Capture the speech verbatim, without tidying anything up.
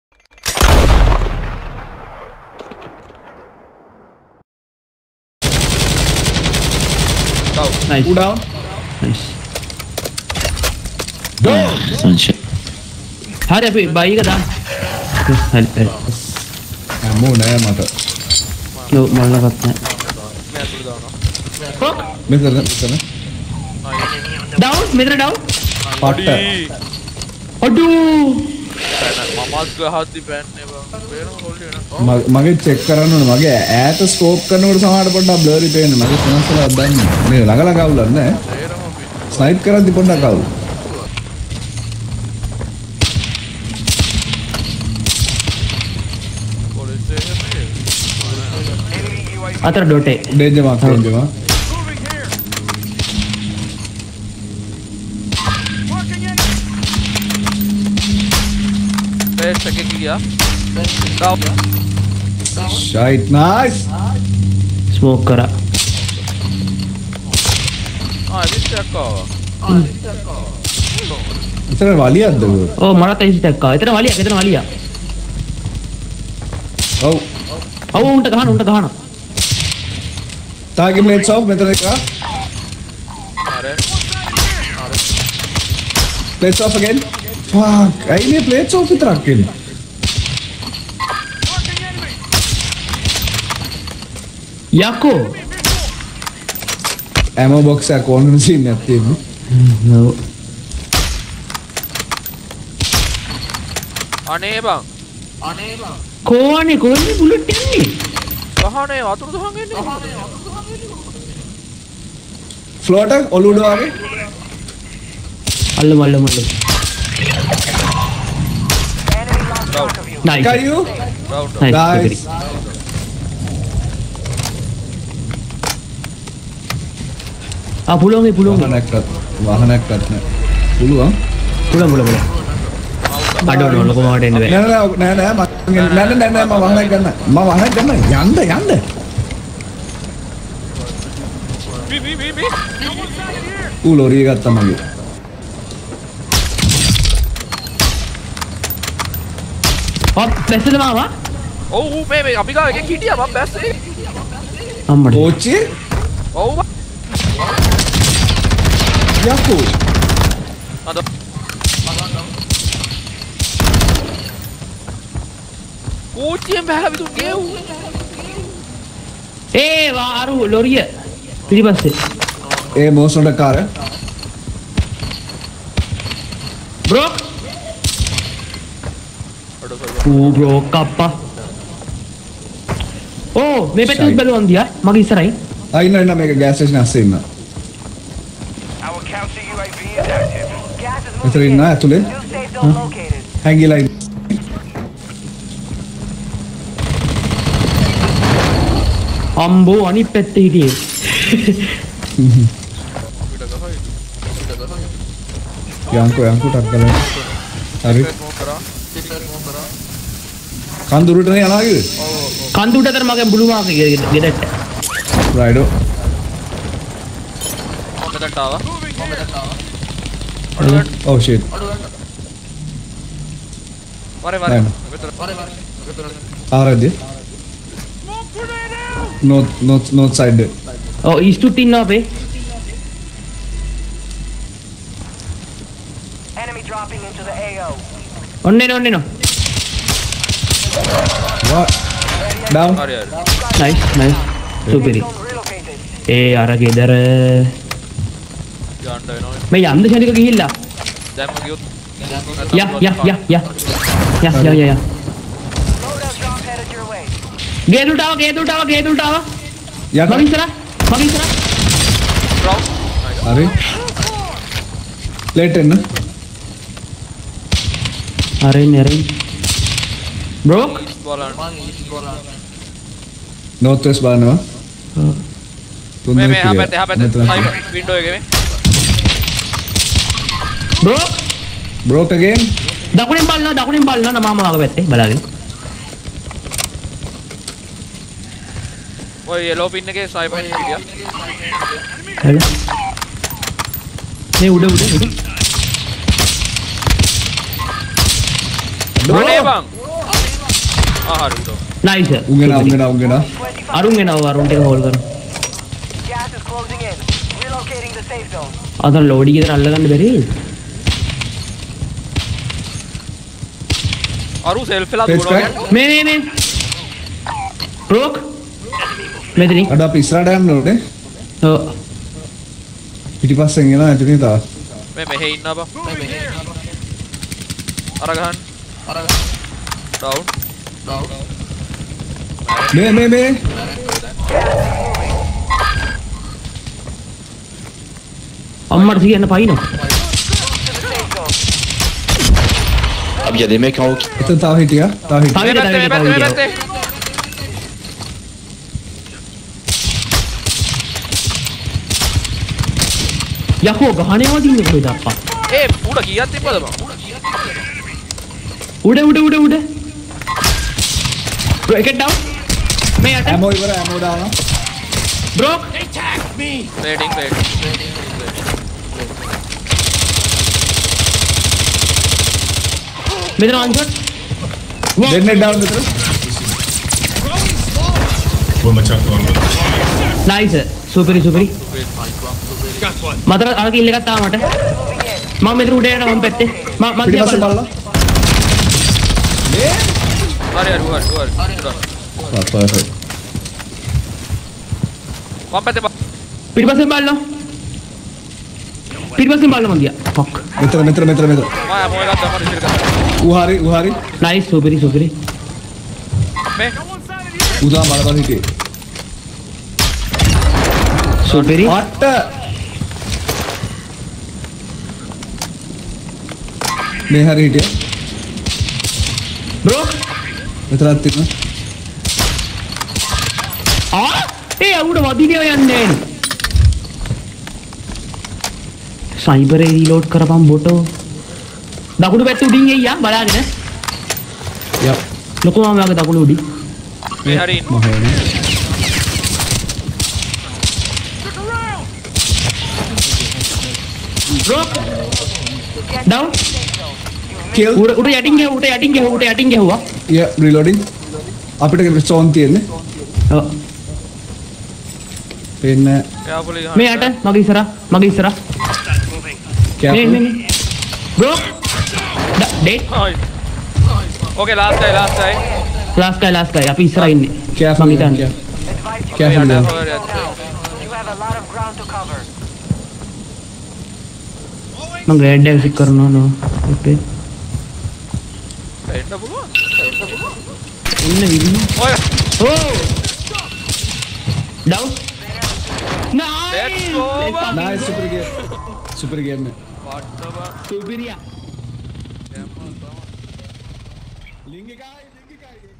Nice. Two down. Nice. Go. Sunshine. Hurry up, buy it down. Help, help. I'm more than a No, more than that. Mister, Mister. Down, Mitra down. Potter. Aduh. මගේ check කරන්න ඕනේ මගේ ඈත scope කරනකොට සමහරට පොඩ්ඩක් බ්ලරි පේන්නේ මගේ සෙන්සර්ලා දන්නේ මේ ළඟ ළඟ අවුලක් නැහැ ස්නයිප් කරද්දි පොඩ්ඩක් අවුල් අතර ඩොටේ danger mark danger mark Best second kiya. Down. Shite, nice. Smoke kara. Ah, this attack ආවා. Ah, this attack ආවා. එතන වලියක්ද ඔය? ඔව් මරත් එයි attack ආවා. එතන වලියක්, එතන වලියක්. ඔව්. ඔව් උන්ට ගහන, උන්ට ගහන. තාගේ ප්ලේට්ස් ඔෆ් මෙතන එක. අර. අර. Plates off again. Fuck. I need plates off විතරක් කියන්නේ. යකෝ. ammo box එක ඕනෙම සීන් එකක් තියෙන්නේ. No. අනේ බං. අනේ බං. කොහොනේ කොහොනේ බුලට් යන්නේ? ගහනේ වතුර දහන් එන්නේ. ෆ්ලෝට ඔලුඩ වගේ. අල්ල මල්ල මල්ල. Nice. Got you? Round. Nice. Ah, pulang ni pulang. Wahanak kat, wahanak kat na. Puluang? Pulang pulang pulang. Aduh, no, loko mau dende. Nana, nana, nana, nana, nana, ma wahanak ganna. Ma wahanak ganna. Yanda, yanda. B B B B. Uu lori gatta mage. Oh, best ද මාවා? ඔව් මේ මේ අපි ගාව එකෙක් හිටියා මම බැස්සේ. අම්මඩ. Kochi? ඔව් බං. Yaku. අද. කෝච්චියෙන් බහලා විදුන් ගෙව්. ඒ වාරු ලොරිය. පිටිපස්සේ. Eh, most of the car. Bro. Oh, bro, kappa. Oh, මේ පෙට්‍රල් බැලුවන් දියා. මගේ ඉස්සරහින්. Ah, inna inna මේක gas station අස්සේ ඉන්න. Our counter U A V is active. Gas is මෙතන moving ඉන්න in. ඇතුලේ. New safe zone located. හැංගිලා ඉන්න. අම්බෝ අනිත් පැත්තේ හිටියේ. යන්කෝ යන්කෝ ටක් ගලන. හරි. කන්දුරට නේ යනවා කිව්වේ? කන්දුට අතර මගේ බුළු මාක ගෙදරට. රයිඩෝ. මෙතනට ආවා. මෙතනට ආවා. Oh shit. වරේ වරේ. මෙතන වරේ වරේ. මෙතන. ආරද? North north north side. ඔව් ඊස්ටුත් ඉන්නවා අපේ. Enemy dropping into the A O. ඔන්න එන ඔන්න එන. What? Down. හරි හරි. Nice nice. සුපිරි. Zone relocated. ඒ අර ගෙදර යන්න වෙනවා. මේ යන්න ශනික ගිහිල්ලා. දැන් මම ගියොත් යා යා යා යා. යා යා යා යා. Loadout drop headed your way. ගේදුල්ට ආව ගේදුල්ට ආව ගේදුල්ට ආව. යට. මග ඉස්සරහ මග ඉස්සරහ. රවුන්ඩ්. හරි. ලේට් එන්න. අරින් අරින්. බ්‍රෝ බලන්න. north west බලනවා. මේ මේ එහා පැත්තේ එහා පැත්තේ සයිඩ් වින්ඩෝ එකේ මේ. Bro broke again. දකුණෙන් බලනවා දකුණෙන් බලනවා නම මාමා වගේ පැත්තේ බලාගෙන. ඔය yellow pin එකේ සයිපර් හිටියා. හරි. මේ උඩ උඩ උඩ. අනේ බං. ආ හරි උඩ. nice උගෙන උගෙන උගෙන අරුන් එනවා අරුන් ටික හෝල් කරමු Gas is closing in. Relocating the safe zone. අතන ලෝඩි ගෙදර අල්ලගන්න බැරි අරු සෙල්ෆ් එකලා Face දුවනවා crack. කියන්නේ. මේ මේ මේ බ්‍රෝක් මෙතනින් අඩ අපි ඉස්සරහට යන්න ඕනේ ඔව් පිටිපස්සෙන් එනවා ඇතුලේ තා මේ මෙහෙ ඉන්නවා බං. මේ මෙහෙ ඉන්නවා. අර ගහන්න. අර ගහන්න. ඩවුන්. ඩවුන්. මේ මේ මේ අම්මට කියන්න පයින්න अब ये दे मैं खाऊं එතන තාම හිටියා තාම හිටියා තව මේ හිටිය, පැත්තේ තව මේ හිටිය, පැත්තේ තව මේ හිටිය. පැත්තේ. යකෝ ගහනවා දින්නේ කොහෙද අප්පා ඒ උඩ කීයක් තිබ්බද බං? උඩ උඩ උඩ උඩ බ්‍රෝ එකෙක් ඩවුන් මේ යට ඇමෝ ඉවර ඇමෝ දානවා බ්‍රෝක් රේටින් රේටින්. මෙතන වන්ෂොට් දෙන්නේ ඩවුන් විතර නයිස් සුපරි සුපරි මතර අර කිල් එකක් තාම මට මම මෙතන උඩ යනවා මම පැත්තේ මම මම පිටිපස්සේ බලලා මේ හරි හරි හරි හරි. ආ පර්ෆෙක්ට් වම් පැත්තේ බං. පිටිපස්සෙන් බලන්න පිටිපස්සෙන් බලන්න මං ගියා ෆක් මෙතන මෙතන මෙතන මෙතන මම මොකද තමයි ඉතින් කරන්නේ. ඌ හරි ඌ හරි නයිස් සුපරි සුපරි මේ උදා බලපන් හිටියේ සුපරි අට මේ හරි හිටියා බ්‍රෝ මෙතනත් තිබුණා ආ ඒ අවුඩ වදිනේ යන්නේ නෑනේ සයිබර් ඒ රීලෝඩ් කරපම් බොටෝ දකුණු පැත්ත උඩින් එయ్యා බලාගෙන යප් ලොකු මාමයාගේ දකුණු උඩින් මේ හරි ඉන්න. මහෝනේ බ්‍රෝ ඩවුන් kill උඩ උඩ යටින් ගියා උඩ යටින් ගියා උඩ යටින් ගියා yeah reloading අපිට ස්ටෝන් තියෙන්නේ ඔව් පේන්නේ කෑපුලි ගහන්න. මේ යට මගේ ඉස්සරහ මගේ ඉස්සරහ මේ careful මේ බ්‍රෝ ඩේට් හයි. Okay last guy last guy. Last guy last guy අපි ඉස්සරහ ඉන්නේ careful මං හිතන්නේ careful. Advise Careful, you man. now. You have a lot of ground to cover. මං ග්‍රේඩ් එක සික් කරනවා නෝ ඕකේ එන්න පුළුවන්. ඉන්න විදිහ ඔය ඕ ඩවුන් let's go බං. nice super game super game में වට්ටව. සුපිරියා लिंग का लिंग का